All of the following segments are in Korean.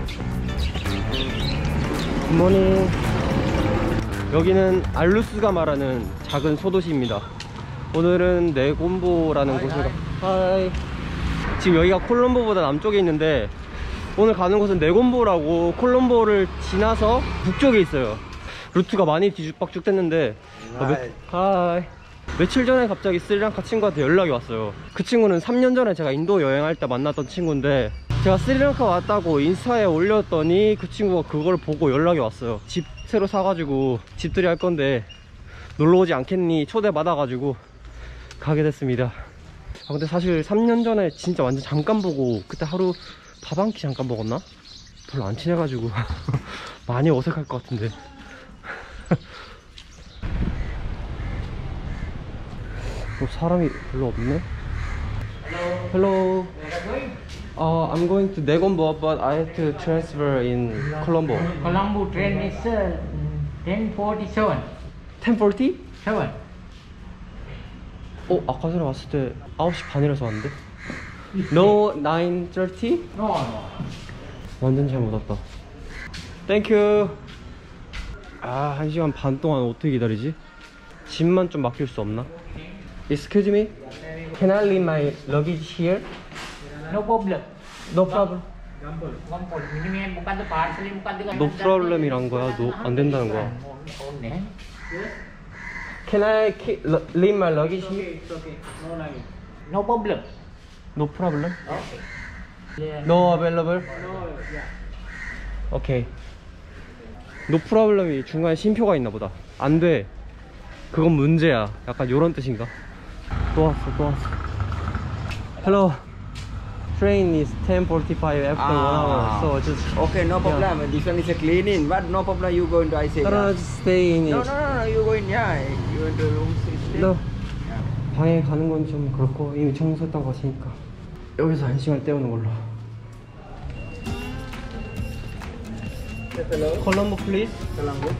굿모닝. 여기는 알루스가 말하는 작은 소도시입니다. 오늘은 네곰보라는 곳을 하이. 지금 여기가 콜롬보보다 남쪽에 있는데 오늘 가는 곳은 네곰보라고 콜롬보를 지나서 북쪽에 있어요. 루트가 많이 뒤죽박죽 됐는데 하이. 며칠 전에 갑자기 스리랑카 친구한테 연락이 왔어요. 그 친구는 3년 전에 제가 인도 여행할 때 만났던 친구인데 제가 스리랑카 왔다고 인스타에 올렸더니 그 친구가 그걸 보고 연락이 왔어요. 집 새로 사가지고 집들이 할 건데 놀러오지 않겠니 초대받아가지고 가게 됐습니다. 근데 사실 3년 전에 진짜 완전 잠깐 보고 그때 하루 밥 한 끼 잠깐 먹었나? 별로 안 친해가지고 많이 어색할 것 같은데. 사람이 별로 없네. Hello. I'm going to Negombo, but I have to transfer in Colombo. Colombo train is 10:47. 10:40? 7. 아까 전에 왔을 때 9시 반이라서 왔는데? No, 9:30? No. 완전 잘못 왔다. 땡큐. 1시간 반 동안 어떻게 기다리지? 짐만 좀 맡길 수 없나? Excuse me? Can I leave my luggage here? No problem. No problem. No problem이란 거야? 안 된다는 거야? Can I leave my luggage here? No problem. No problem? No available? 오케이. No problem이 중간에 쉼표가 있나 보다. 안 돼. 그건 문제야. 약간 요런 뜻인가? 또 왔어. Hello. Train is 10:45 after 1 hour. So just okay, no problem. This one is a cleaning, but no problem. You go into I say. No, just stay in it. No. You go in, yeah. You into room 16. No. 방에 가는 건 좀 그렇고 이미 청소했던 거 같으니까 여기서 1시간 때우는 걸로. Hello. Colombo, please. Colombo.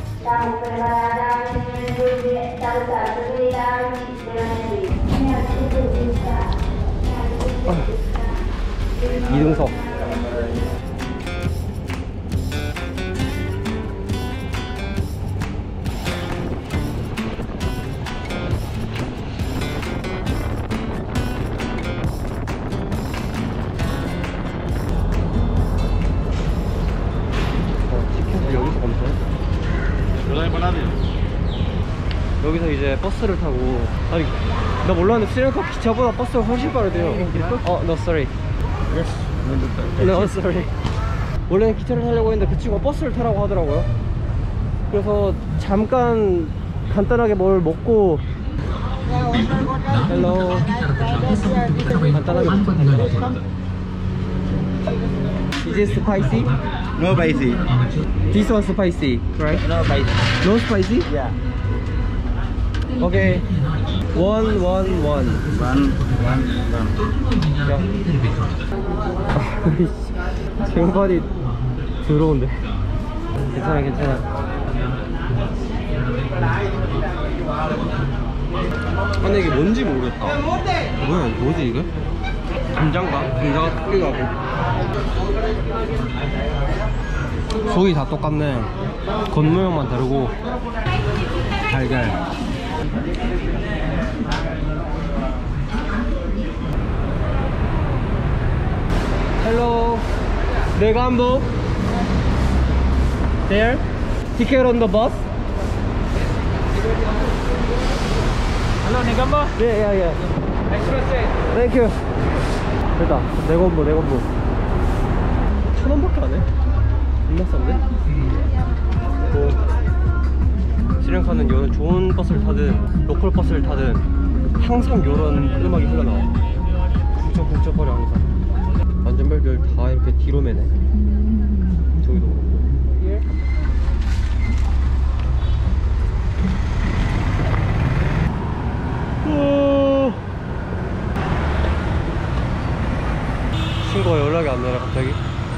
이등석. 티켓을 여기서 검사해? 여기서 이제 버스를 타고. 아니 나 몰랐는데 스리랑카 기차보다 버스가 훨씬 빠르대요. No sorry. No sorry. 원래는 기차를 타려고 했는데 그 친구가 버스를 타라고 하더라고요. 그래서 잠깐 간단하게 뭘 먹고 Hello. 간단하게 먹자. Is it spicy? No spicy. This one spicy, right? No spicy. No spicy? Yeah. Okay. One. One. 쟁반이 더러운데. 괜찮아. 근데 이게 뭔지 모르겠다. 뭐지 이게? 감자가 크기가 하고 속이 다 똑같네. 겉모양만 다르고. 달걀. Hello, Negombo. There. Ticket on the bus. Hello, Negombo. Yeah. Express train. Thank you. 됐다. 네곰보. 1,000원밖에 안 해. 겁나 싼데? 스리랑카는 요런 좋은 버스를 타든 로컬 버스를 타든 항상 요런 음악이 흘러나와. 쿵쩍쿵쩍거려 항상. 완전 별별 다 이렇게 뒤로 매네. 저기도 그렇고. 친구가 연락이 안 되네 갑자기.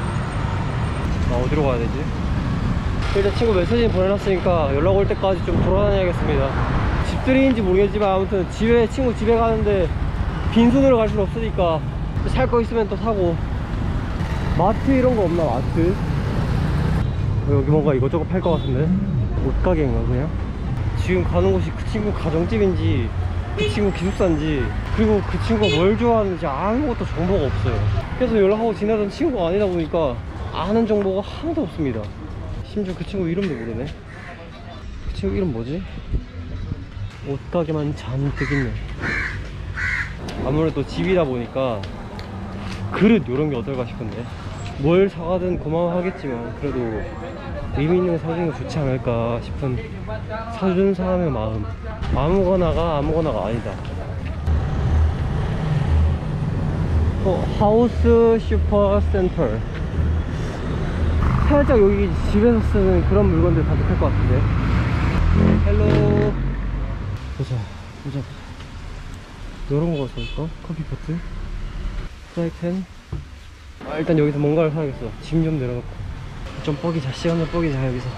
나 어디로 가야 되지? 일단 친구 메시지 보내놨으니까 연락 올 때까지 좀 돌아다녀야겠습니다. 집들이인지 모르겠지만 아무튼 친구 집에 가는데 빈손으로 갈 수는 없으니까 살 거 있으면 또 사고. 마트 이런 거 없나? 마트? 여기 뭔가 이것저것 팔 것 같은데? 옷가게인가 그냥? 지금 가는 곳이 그 친구 가정집인지 그 친구 기숙사인지 그리고 그 친구가 뭘 좋아하는지 아무것도 정보가 없어요. 그래서 연락하고 지내던 친구가 아니다 보니까 아는 정보가 하나도 없습니다. 심지어 그 친구 이름도 모르네. 그 친구 이름 뭐지? 옷가게만 잔뜩 있네. 아무래도 집이다 보니까 그릇 요런 게 어떨까 싶은데 뭘 사가든 고마워하겠지만 그래도 의미 있는 거 사주는 게 좋지 않을까 싶은 사준 사람의 마음. 아무거나가 아니다. 하우스 슈퍼센터. 살짝 여기 집에서 쓰는 그런 물건들 가득할 것 같은데. 헬로. 보자. 이런 거 사볼까? 커피포트, 프라이팬. 일단 여기서 뭔가를 사야겠어. 짐 좀 내려놓고 좀 뻐기자. 시간 좀 뻐기자. 여기서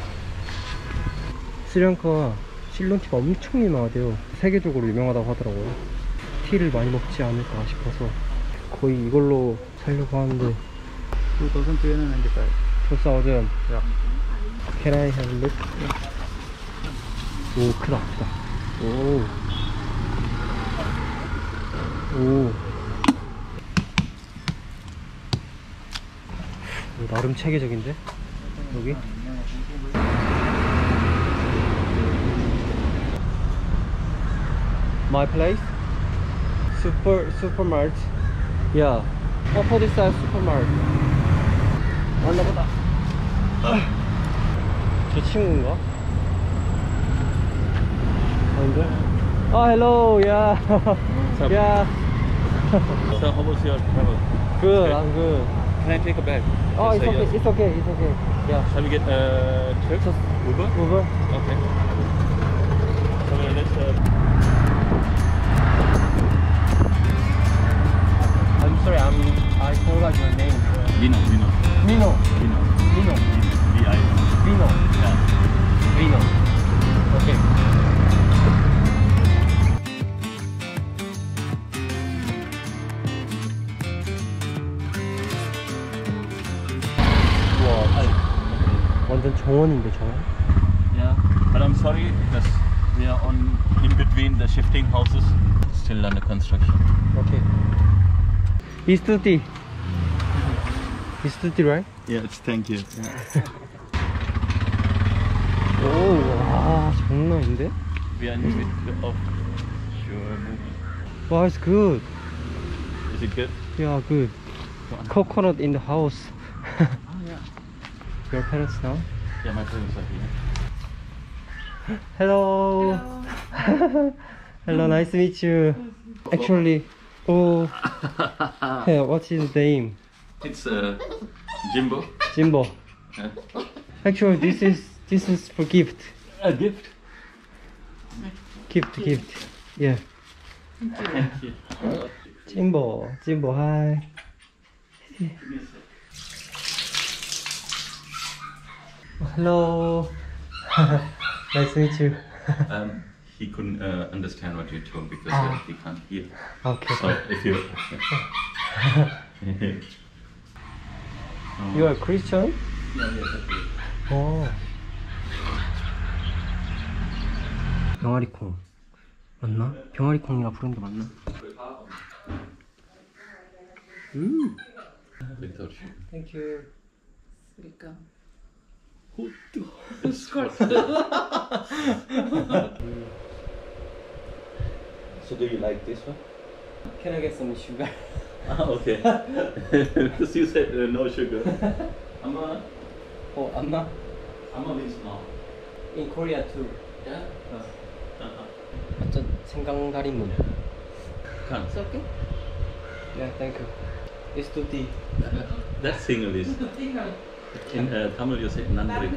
스리랑카가 실론티가 엄청 유명하대요. 세계적으로 유명하다고 하더라고요. 티를 많이 먹지 않을까 싶어서 거의 이걸로 살려고 하는데 2,395. 2,000. Can I have a look? 오, 크다. 오. 나름 체계적인데? 여기? My place? Supermart. Yeah. Opposite side supermart. 왔나보다. 저 친구인가? 아닌데? hello. Yeah. Yeah. So how was your travel? Good. I'm good. Can I take a bag? Oh, it's Say okay. yes. It's okay. Yeah. Shall we get a trip? Uber? Uber. Okay. So let's I'm sorry. I forgot your name. Vino. Mino. V-I. Vino. Yeah. Vino. Okay. 완전 정원인데 정원? Yeah. But I'm sorry, because we are in between the shifting houses. Still under construction. Okay. Istuti. Istuti, right? Yeah, it's thank you. 오, 와, 장난 아닌데? We are in the middle of your movie. Wow, it's good. Is it good? Yeah, good. Coconut in the house. Your parents now? Yeah, my parents are here. Hello. Hello, nice to meet you. Actually, hey, what's his name? It's Jimbo. Jimbo. Yeah. Actually, this is for gift. A gift. Gift. Yeah. Thank you. Jimbo, hi. Hello. Nice to meet you. He couldn't understand what you told because he can't hear. Okay. So if you You are Christian? 어. 병아리콩 맞나? 병아리콩이라 부르는 게 맞나? without you. Thank you. So do you like this one? Can I get some sugar? Okay. Because you said no sugar. Amma Amma? means no. In Korea too. Yeah. 완전 생강다리문. Can't. okay? Yeah, thank you. It's tutti. That's Sinhalese. In Tamil you say nandri.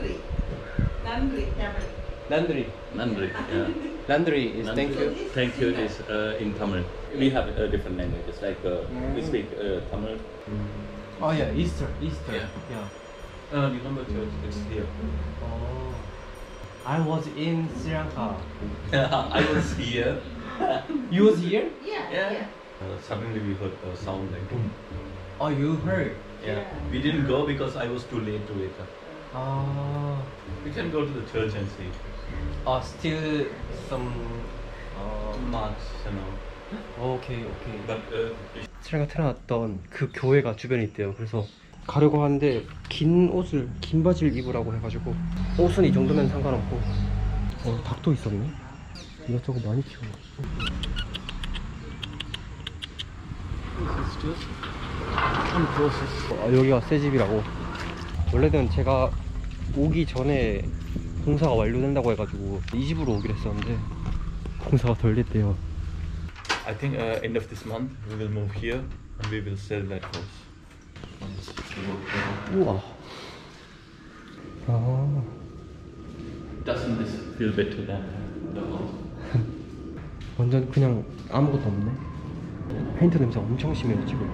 Landry. Nandri. Yeah. Landry is thank you. Thank you is in Tamil. We have different languages. Like we speak Tamil. Oh yeah, Easter. Yeah. Yeah. Remember church? It's here. Oh. I was in Sri Lanka. I was here. You was here? Yeah. Suddenly we heard a sound like boom. Oh, you heard? Yeah. We didn't go because I was too late to wake up. 아, We can go to the church and see. still some. Marks and all. 오케이. But 제가 태어났던 그 교회가 주변에 있대요. 그래서 가려고 하는데 긴 바지를 입으라고 해가지고 옷은 이 정도면 상관없고. 닭도 있었네. 이것저것 많이 키우네. 여기가 새 집이라고. 원래는 제가 오기 전에 공사가 완료된다고 해가지고 이 집으로 오기로 했었는데 공사가 덜 됐대요. I think end of this month we will move here and we will sell that house. 우와. 아, Doesn't this feel better than the house? 완전 그냥 아무것도 없네. 페인트 냄새 엄청 심해요 지금.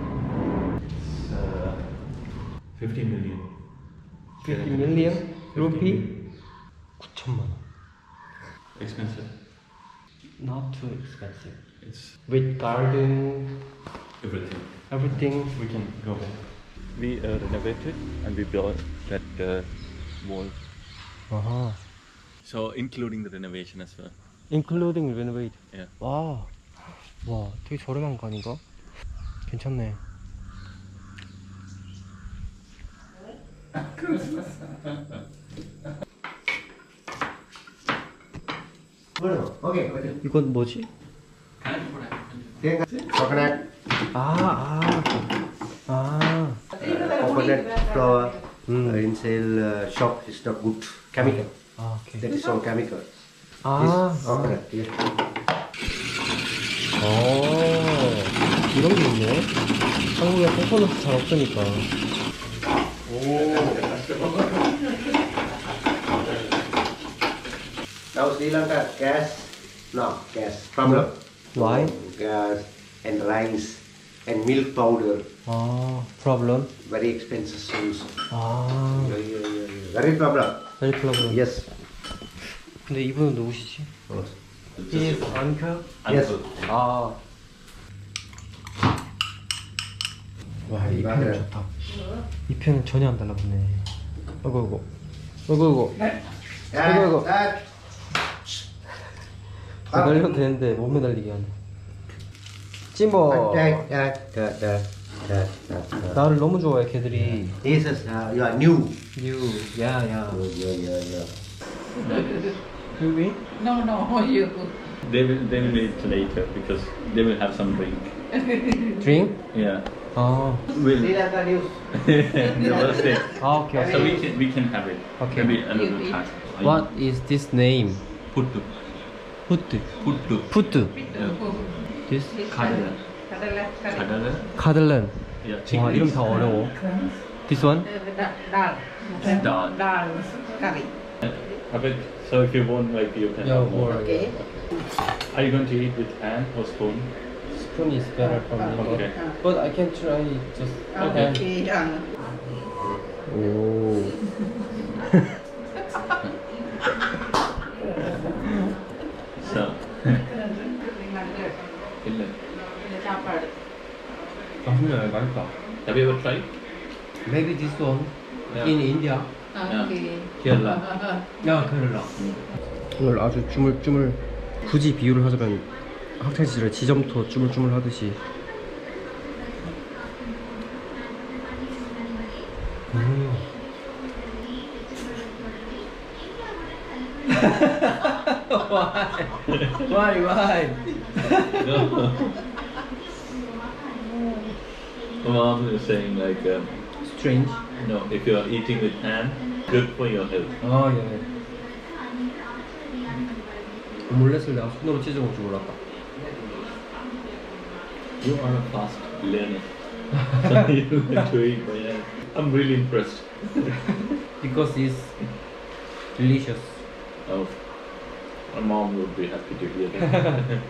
50 million. 50 million 루피? 9천만 원. Expensive. Not too expensive. It's With garden, everything. everything. We can go back. We renovated and we built that wall. 아하. So including the renovation as well. Including renovate. Yeah. 와, 되게 저렴한 거 아닌가? 괜찮네. Okay. 이건 뭐지? Coconut. Coconut flour. Inside shop is not good. Chemical. 오케이. That is all chemical. Coconut. Yeah. 이런 게 있네. 한국에 코코넛 잘 없으니까. Now Sri Lanka gas problem. Why? Gas and rice and milk powder Problem. very expensive also. Yeah. Very problem. Very problem. Yes. 근데 이분은 누구시지? He is uncle? Yes. 와, 이 펜은 좋다. 이 펜은 전혀 안 달라붙네. 어이구. 아이고. 매달려도 되는데 못 매달리게 하네. 찜버. 나를 너무 좋아해 걔들이. This is you are new. 야. Really? No, you. They will wait later because they will have some drink. Drink? Yeah. Sri Will Lanka news. the first day. 오케이. So we can have it. Okay. Maybe another time. What is this name? Puttu. 푸트. Puttu. Yeah. This? Kadala. Kadala. 카들렌. Yeah. 와, 이름 다 어려워. This one? Dal curry. So if you want, like you can. have more. Okay. Are you going to eat with hand or spoon? Spoon is better for me. Okay. But I can try just. Okay. 오. So. 맛있다. Have you ever tried? Maybe this one Yeah. in India. Okay. Kerala. 야, 케를라. 이걸 아주 주물주물. 굳이 비유를 하자면 학창 시절에 지점토 주물주물 하듯이. Why? No. Mom is saying like, Strange. no, if you are eating with hand, good for your health. 아, 예. 몰랐을 내가 손으로 찢어 먹을 줄 몰랐다. You are a fast learner. So you learn to eat by hand. I'm really impressed. Because it's delicious. Oh, my mom would be happy to hear that.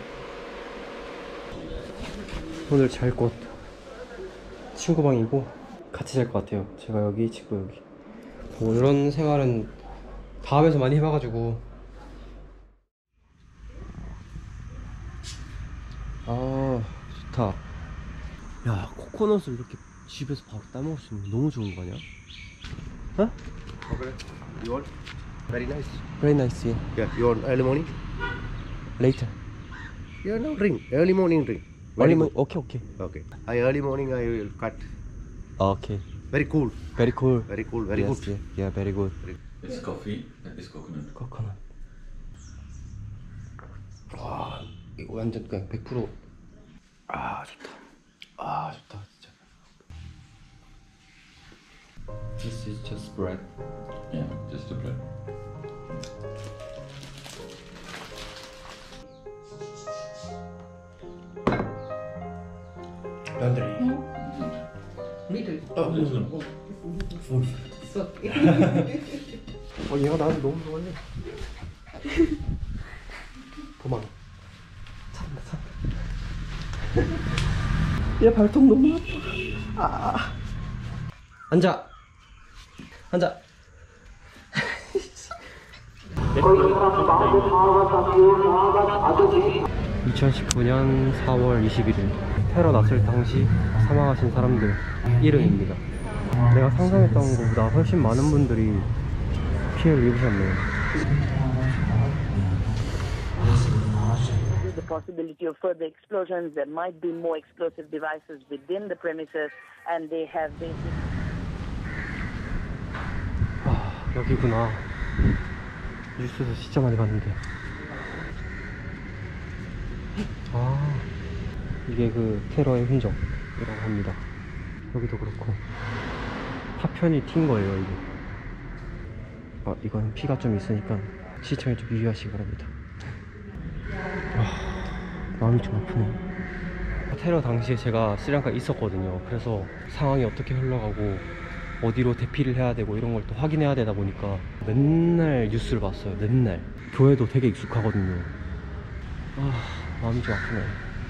오늘 잘 곳 친구 방이고 같이 잘 것 같아요. 제가 여기, 친구 여기. 뭐 이런 생활은 다음에서 많이 해봐가지고. 아, 좋다. 야, 코코넛을 이렇게 집에서 바로 따먹을 수 있는 너무 좋은 거 아니야? 어? Okay. You want? Very nice. Very nice. Yeah. Yeah. You want early morning? Later. Yeah, no drink. Early morning drink. Early Very morning. good. Okay, okay. Okay. Early morning I will cut. Okay. Very cool. Very cool. Very cool. Very yes, good. Yeah, very good. It's coffee, that is coconut. 코코넛. 와, 이거 완전 그냥 100%. 아, 좋다. 아, 좋다, 진짜. This is just bread. Yeah, just the bread. 면들이. Middle. This one. It's okay. 얘가 나한테 너무 좋아해. 도망. 찬다. 얘 발톱 너무 아파. 아. 앉아. 2019년 4월 21일 테러 났을 당시 사망하신 사람들 이름입니다. 내가 상상했던 것보다 훨씬 많은 분들이 피해를 입으셨네요. The possibility of further explosions. There might be more explosive devices within the premises, and they have basically. 아, 여기구나. 뉴스에서 진짜 많이 봤는데. 아, 이게 그 테러의 흔적이라고 합니다. 여기도 그렇고 파편이 튄 거예요, 이게. 아, 이건 피가 좀 있으니까 시청에 좀 유의하시기 바랍니다. 마음이 좀 아프네. 테러 당시에 제가 스리랑카에 있었거든요. 그래서 상황이 어떻게 흘러가고 어디로 대피를 해야 되고 이런 걸 또 확인해야 되다 보니까 맨날 뉴스를 봤어요. 맨날. 교회도 되게 익숙하거든요. 아, 마음이 좀 아프네.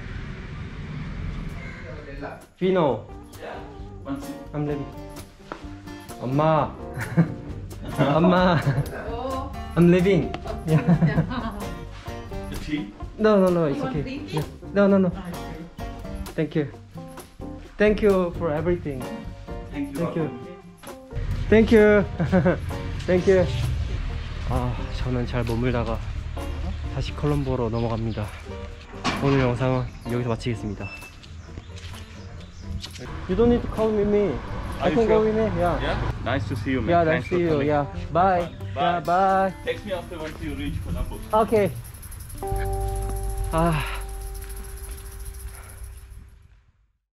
Vino, I'm leaving. 엄마. 엄마. I'm leaving. The tea? No, it's okay. Yeah. No. Thank you. Thank you for everything. Thank you. Thank you. 아, 저는 잘 머물다가 다시 콜롬보로 넘어갑니다. 오늘 영상은 여기서 마치겠습니다. You don't need to come with me. I Are you can go sure? with me. Yeah. Yeah? Nice to see you, man. Yeah, Thanks nice for to you. coming. Yeah. Bye. Yeah, bye. Text me after once you reach Colombo. Okay. 아.